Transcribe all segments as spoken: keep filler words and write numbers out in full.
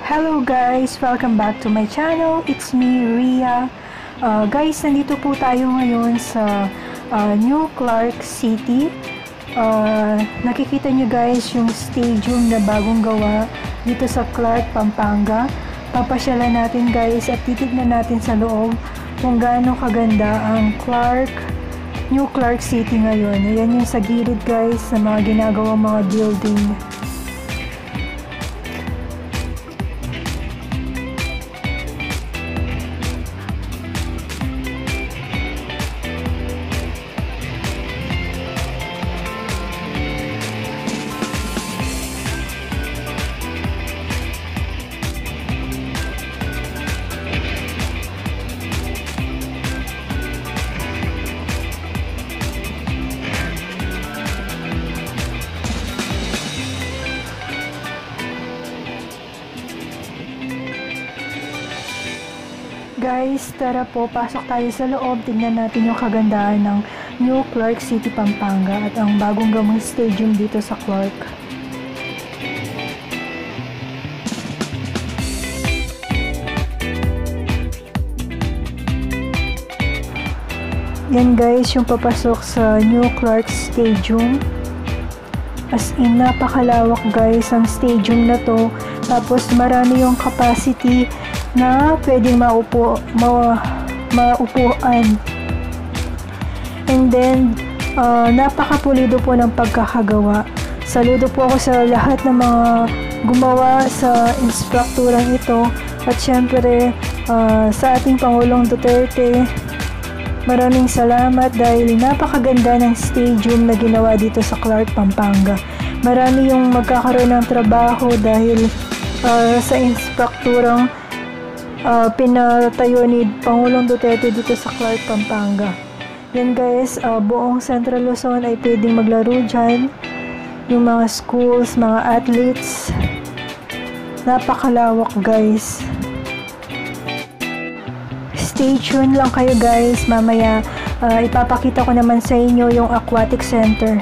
Hello guys! Welcome back to my channel. It's me, Ria. Uh, guys, nandito po tayo ngayon sa uh, New Clark City. Uh, nakikita nyo guys yung stadium na bagong gawa dito sa Clark, Pampanga. Papasyalan natin guys at titignan natin sa loob kung gaano kaganda ang Clark, New Clark City ngayon. Ayan yung sa gilid guys sa mga ginagawang mga building. Guys, tara po, pasok tayo sa loob. Tignan natin yung kagandahan ng New Clark City, Pampanga at ang bagong gawang stadium dito sa Clark. Yan guys, yung papasok sa New Clark Stadium. As in, napakalawak guys ang stadium na to. Tapos marami yung capacity na pwedeng maupo, ma, maupuan. And then, uh, napakapulido po ng pagkakagawa. Saludo po ako sa lahat ng mga gumawa sa instrukturang ito. At syempre, uh, sa ating Pangulong Duterte, maraming salamat dahil napakaganda ng stadium na ginawa dito sa Clark, Pampanga. Marami yung magkakaroon ng trabaho dahil uh, sa instrukturang Uh, pinatayo ni Pangulong Duterte dito sa Clark, Pampanga. Yan guys, uh, buong Central Luzon ay pwedeng maglaro dyan. Yung mga schools, mga athletes. Napakalawak guys. Stay tuned lang kayo guys. Mamaya uh, ipapakita ko naman sa inyo yung Aquatic Center.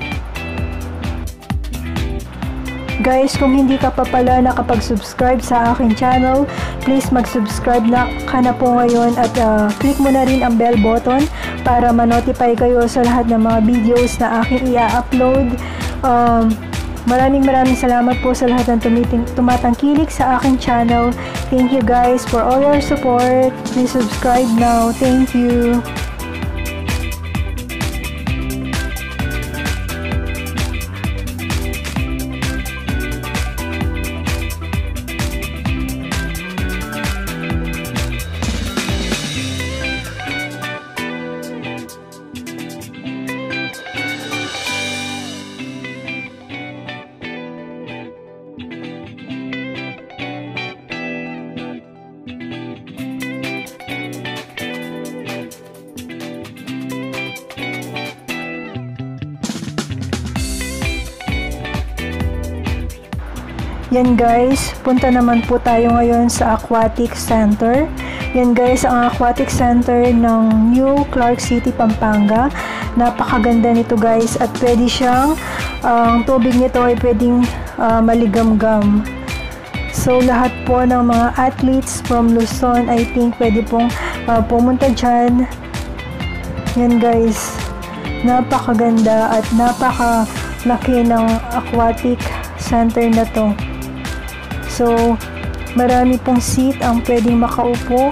Guys, kung hindi ka pa pala nakapag-subscribe sa aking channel, please mag-subscribe na ka na po ngayon at uh, click mo na rin ang bell button para ma-notify kayo sa lahat ng mga videos na aking i-upload. Um, maraming maraming salamat po sa lahat ng tumatangkilik sa aking channel. Thank you guys for all your support. Please subscribe now. Thank you. Yan guys, punta naman po tayo ngayon sa Aquatic Center. Yan guys, ang Aquatic Center ng New Clark City, Pampanga. Napakaganda nito guys at pwede siyang, ang uh, tubig nito ay pwedeng uh, maligamgam. So lahat po ng mga athletes from Luzon, I think pwede pong uh, pumunta dyan. Yan guys, napakaganda at napakalaki ng Aquatic Center na to. So, marami pong seat ang pwedeng makaupo.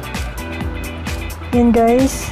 Yan guys.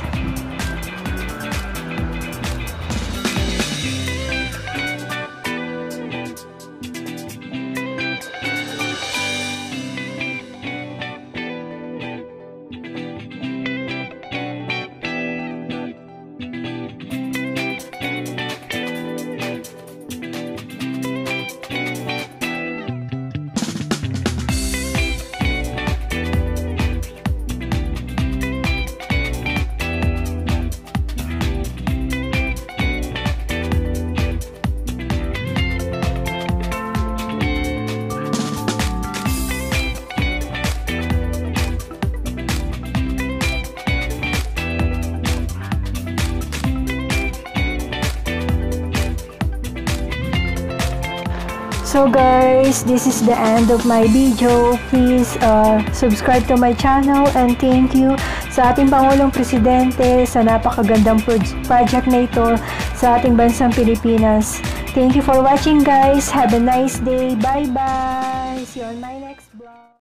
So guys, this is the end of my video. Please uh, subscribe to my channel and thank you sa ating Pangulong Presidente sa napakagandang project na ito sa ating bansang Pilipinas. Thank you for watching guys. Have a nice day. Bye bye. See you on my next vlog.